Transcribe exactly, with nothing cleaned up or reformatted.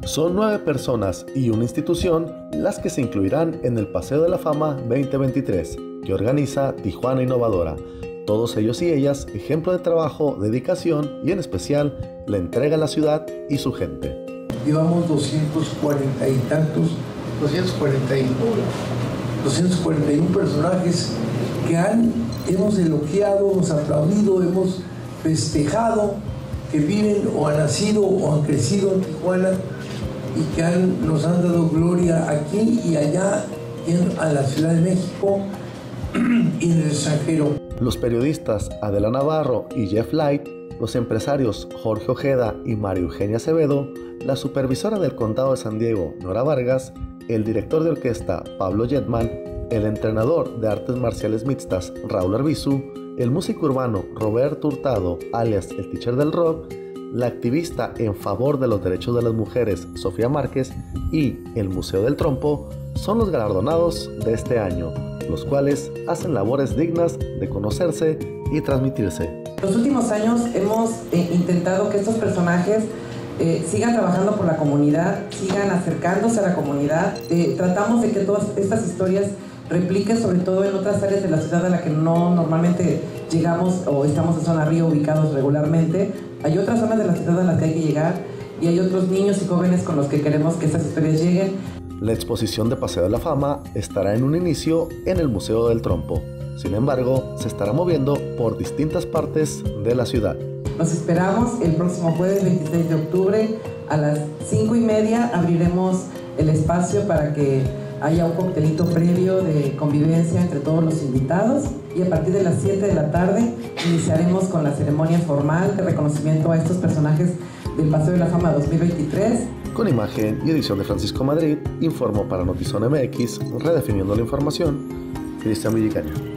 Son nueve personas y una institución las que se incluirán en el Paseo de la Fama veinte veintitrés, que organiza Tijuana Innovadora. Todos ellos y ellas ejemplo de trabajo, dedicación y en especial la entrega a la ciudad y su gente. Llevamos doscientos cuarenta y tantos, doscientos cuarenta y uno personajes que han, hemos elogiado, hemos aplaudido, hemos festejado, que viven o han nacido o han crecido en Tijuana y que han, nos han dado gloria aquí y allá en a la Ciudad de México y en el extranjero. Los periodistas Adela Navarro y Jeff Light, los empresarios Jorge Ojeda y María Eugenia Acevedo, la supervisora del Condado de San Diego, Nora Vargas, el director de orquesta Pablo Jetman, el entrenador de artes marciales mixtas Raúl Arbizu, el músico urbano Roberto Hurtado, alias el Teacher del Rock, la activista en favor de los derechos de las mujeres Sofía Márquez y el Museo del Trompo son los galardonados de este año, los cuales hacen labores dignas de conocerse y transmitirse. En los últimos años hemos eh, intentado que estos personajes eh, sigan trabajando por la comunidad, sigan acercándose a la comunidad. Eh, tratamos de que todas estas historias repliquen sobre todo en otras áreas de la ciudad a la que no normalmente llegamos o estamos en zona río ubicados regularmente. Hay otras zonas de la ciudad a las que hay que llegar y hay otros niños y jóvenes con los que queremos que estas historias lleguen. La exposición de Paseo de la Fama estará en un inicio en el Museo del Trompo. Sin embargo, se estará moviendo por distintas partes de la ciudad. Nos esperamos el próximo jueves veintiséis de octubre a las cinco y media. Abriremos el espacio para que haya un coctelito previo de convivencia entre todos los invitados y a partir de las siete de la tarde iniciaremos con la ceremonia formal de reconocimiento a estos personajes del Paseo de la Fama dos mil veintitrés. Con imagen y edición de Francisco Madrid, informó para Notizón M X, redefiniendo la información, Cristian Villicaña.